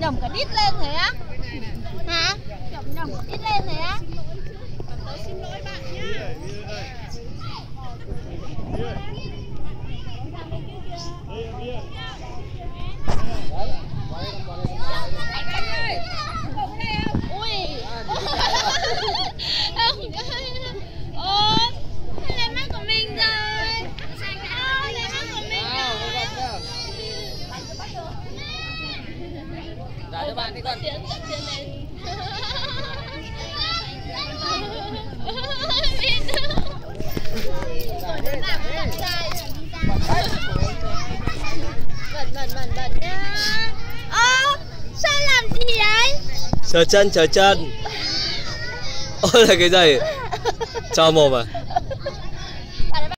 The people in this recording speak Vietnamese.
nhổng cả đít lên rồi á. Hả? Nhổng cả đít lên rồi á. Tớ xin lỗi bạn nhá. Trả cho bạn đi con. Bẩn nhá. Sao làm gì đấy? Sờ chân. Ôi là cái gì? Cho mồm à?